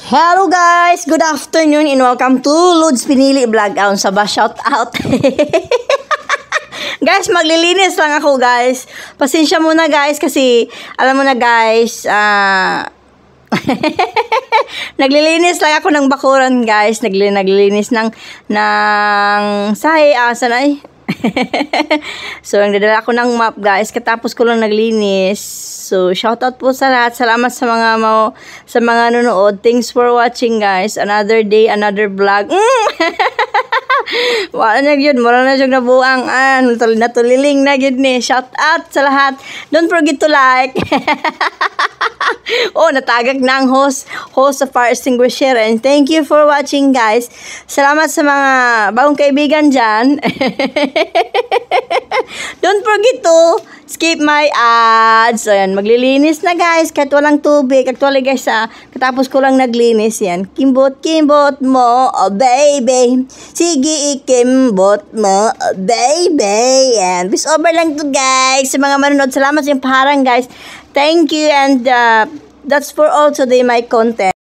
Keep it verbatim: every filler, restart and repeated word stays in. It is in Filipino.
Hello guys! Good afternoon and welcome to Lods Pinili Vlog. Aun sa ba? Shout out! Guys, maglilinis lang ako guys. Pasensya muna guys kasi alam mo na guys, ah... naglilinis lang ako ng bakuran guys. Nagli naglilinis ng ng sahi, asa na eh. So, nagdadala ako ng map guys. Katapos ko lang naglinis. So, shoutout po sa lahat. Salamat sa mga mau, sa mga nanonood. Thanks for watching guys. Another day, another vlog. Mm! Wala na yun. Mura na siyang nabuang. Ah, natuliling na yun eh. Shoutout sa lahat. Don't forget to like. Oh, natagak na ang host. Host of Fire Extinguisher. And thank you for watching guys. Salamat sa mga bagong kaibigan dyan. Don't forget to skip my ads. So, yan. Maglilinis na guys. Kahit walang tubig. Actually guys, ah, katapos ko lang naglinis yan. Kimbot, kimbot mo, oh baby. Sige, ikimbot mo, oh baby. And bis over lang to guys. Sa mga manonood, salamat sa yung paharang guys. Thank you and uh, that's for all today my content.